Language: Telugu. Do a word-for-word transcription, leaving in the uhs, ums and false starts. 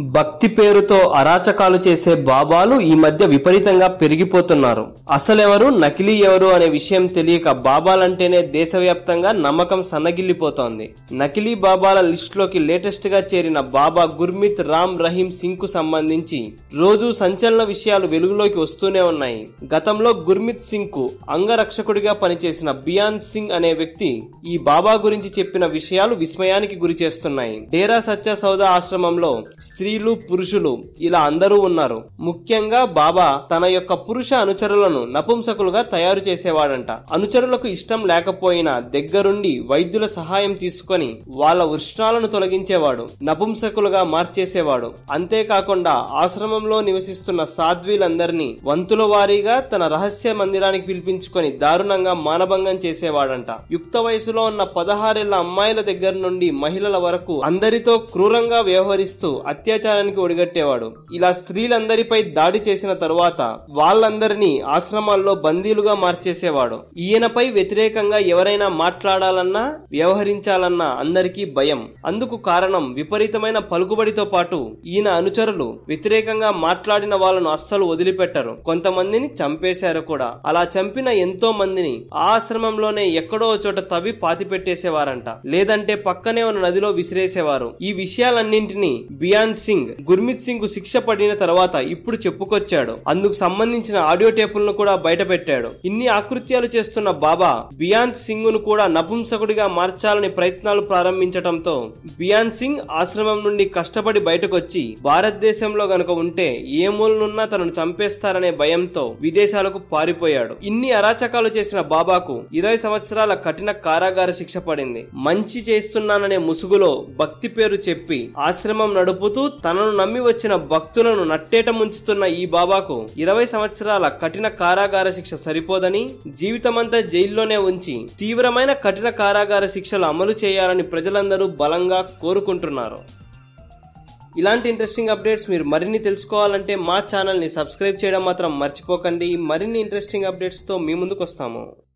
భక్తి పేరుతో అరాచకాలు చేసే బాబాలు ఈ మధ్య విపరీతంగా పెరిగిపోతున్నారు. అసలెవరు నకిలీ ఎవరు అనే విషయం తెలియక బాబాలంటేనే దేశవ్యాప్తంగా నమ్మకం సన్నగిల్లిపోతోంది. నకిలీ బాబాల లిస్టులోకి లేటెస్ట్ గా చేరిన బాబా గుర్మిత్ రామ్ రహీం సింగ్ కు సంబంధించి రోజు సంచలన విషయాలు వెలుగులోకి వస్తూనే ఉన్నాయి. గతంలో గుర్మిత్ సింగ్ కు అంగరక్షకుడిగా పనిచేసిన బియాన్ సింగ్ అనే వ్యక్తి ఈ బాబా గురించి చెప్పిన విషయాలు విస్మయానికి గురి చేస్తున్నాయి. డేరా సచ్చా సౌదా ఆశ్రమంలో స్త్రీలు పురుషులు ఇలా అందరూ ఉన్నారు. ముఖ్యంగా బాబా తన యొక్క పురుష అనుచరులను నపుంసకులుగా తయారు చేసేవాడంట. అనుచరులకు ఇష్టం లేకపోయినా దగ్గరుండి వైద్యుల సహాయం తీసుకొని వాళ్ళ వృష్ణాలను తొలగించేవాడు, నపుంసకులుగా మార్చేసేవాడు. అంతేకాకుండా ఆశ్రమంలో నివసిస్తున్న సాధ్వీలందరినీ వంతుల వారీగా తన రహస్య మందిరానికి పిలిపించుకొని దారుణంగా మానభంగం చేసేవాడంట. యుక్త వయసులో ఉన్న పదహారేళ్ల అమ్మాయిల దగ్గర నుండి మహిళల వరకు అందరితో క్రూరంగా వ్యవహరిస్తూ అత్యాచారానికి ఒడిగట్టేవాడు. ఇలా స్త్రీలందరిపై దాడి చేసిన తరువాత వాళ్ళందరినీ ఆశ్రమాల్లో బందీలుగా మార్చేసేవాడు. ఈయనపై వ్యతిరేకంగా ఎవరైనా మాట్లాడాలన్నా వ్యవహరించాలన్నా అందరికీ భయం. అందుకు కారణం విపరీతమైన పలుకుబడితో పాటు ఈయన అనుచరులు వ్యతిరేకంగా మాట్లాడిన వాళ్ళను అస్సలు వదిలిపెట్టరు. కొంతమందిని చంపేశారు కూడా. అలా చంపిన ఎంతో మందిని ఆ ఆశ్రమంలోనే ఎక్కడో చోట తవ్వి పాతి పెట్టేసేవారంట, లేదంటే పక్కనే ఉన్న నదిలో విసిరేసేవారు. ఈ విషయాలన్నింటినీ బియాన్ సింగ్ గుర్మిత్ సింగ్ కు శిక్ష పడిన తర్వాత ఇప్పుడు చెప్పుకొచ్చాడు. అందుకు సంబంధించిన ఆడియో టేపులను కూడా బయట పెట్టాడు. ఇన్ని ఆకృత్యాలు చేస్తున్న బాబా బియాన్ సింగ్ ను కూడా నపుంసకుడిగా మార్చాలని ప్రయత్నాలు ప్రారంభించడంతో బియాన్ సింగ్ ఆశ్రమం నుండి కష్టపడి బయటకు వచ్చి భారతదేశంలో గనుక ఉంటే ఏ మూలనున్నా తనను చంపేస్తారనే భయంతో విదేశాలకు పారిపోయాడు. ఇన్ని అరాచకాలు చేసిన బాబాకు ఇరవై సంవత్సరాల కఠిన కారాగార శిక్ష పడింది. మంచి చేస్తున్నాననే ముసుగులో భక్తి పేరు చెప్పి ఆశ్రమం నడుపుతూ తనను నమ్మి వచ్చిన భక్తులను నట్టేట ముంచుతున్న ఈ బాబాకు ఇరవై సంవత్సరాల కఠిన కారాగార శిక్ష సరిపోదని జీవితమంతా జైల్లోనే ఉంచి తీవ్రమైన కఠిన కారాగార శిక్షలు అమలు చేయాలని ప్రజలందరూ బలంగా కోరుకుంటున్నారు. ఇలాంటి ఇంట్రెస్టింగ్ అప్డేట్స్ మీరు మరిన్ని తెలుసుకోవాలంటే మా ఛానల్ ని సబ్స్క్రైబ్ చేయడం మాత్రం మర్చిపోకండి. మరిన్ని ఇంట్రెస్టింగ్ అప్డేట్స్ తో మీ ముందుకు వస్తాము.